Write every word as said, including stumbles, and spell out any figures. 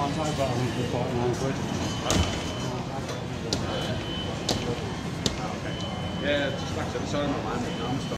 I've got one for forty-nine quid. Yeah, just like I said, it's on my mind.